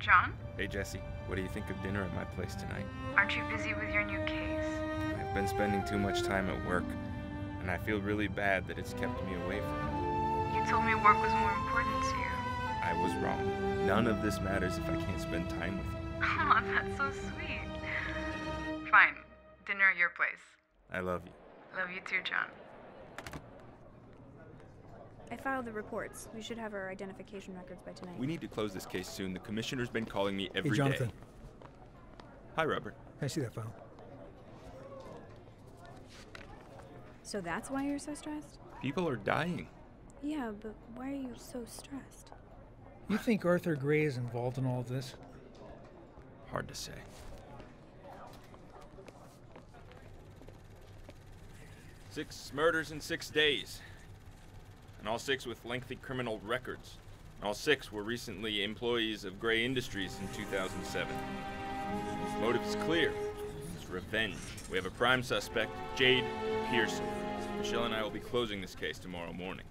John? Hey Jesse, what do you think of dinner at my place tonight? Aren't you busy with your new case? I've been spending too much time at work, and I feel really bad that it's kept me away from it. You told me work was more important to you. I was wrong. None of this matters if I can't spend time with you. Oh, that's so sweet. Fine. Dinner at your place. I love you. Love you too, John. I filed the reports. We should have our identification records by tonight. We need to close this case soon. The commissioner's been calling me every day. Hey, Jonathan. Hi, Robert. Can I see that file? So that's why you're so stressed? People are dying. Yeah, but why are you so stressed? You think Arthur Gray is involved in all of this? Hard to say. Six murders in 6 days. And all 6 with lengthy criminal records. All 6 were recently employees of Gray Industries in 2007. Motive is clear. It's revenge. We have a prime suspect, Jade Pearson. Michelle and I will be closing this case tomorrow morning.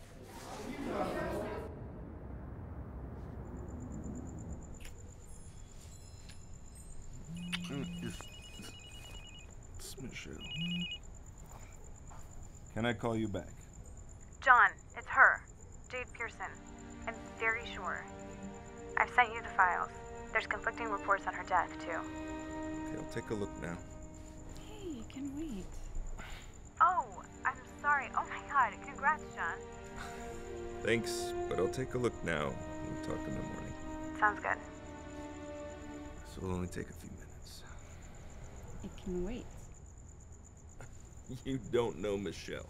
It's Michelle. Can I call you back? John, it's her. Jade Pearson. I'm very sure. I've sent you the files. There's conflicting reports on her death, too. Okay, I'll take a look now. Hey, you can wait. Oh, I'm sorry. Oh my god. Congrats, John. Thanks, but I'll take a look now. We'll talk in the morning. Sounds good. So it'll only take a few minutes. It can wait. You don't know Michelle.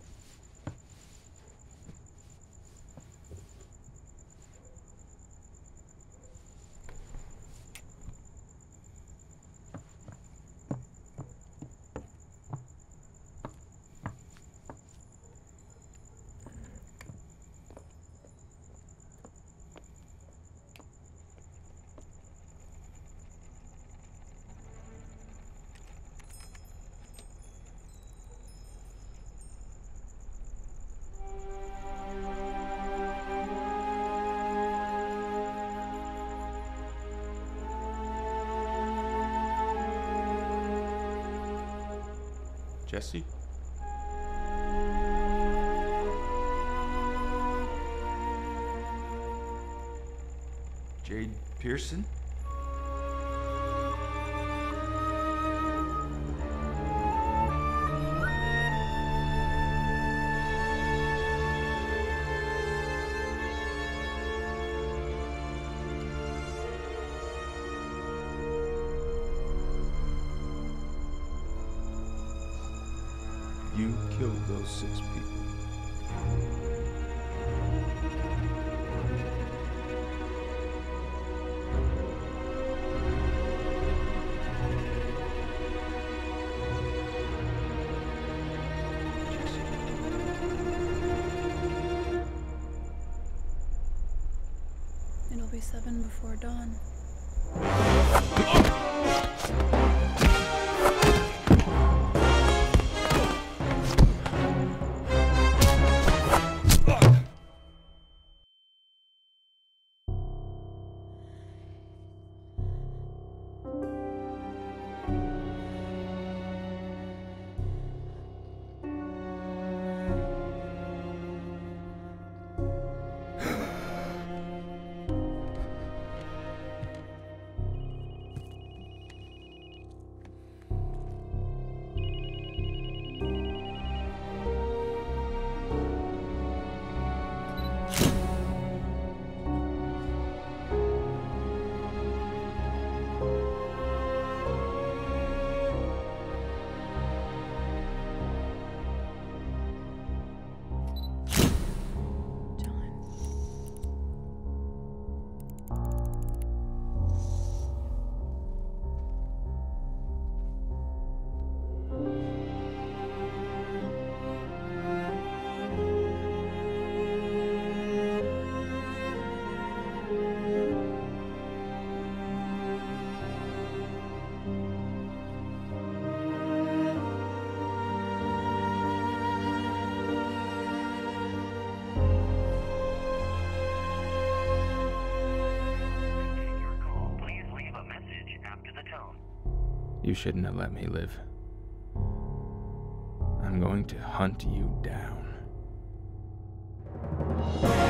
Jesse? Jade Pearson? You killed those 6 people. It'll be 7 before dawn. You shouldn't have let me live. I'm going to hunt you down.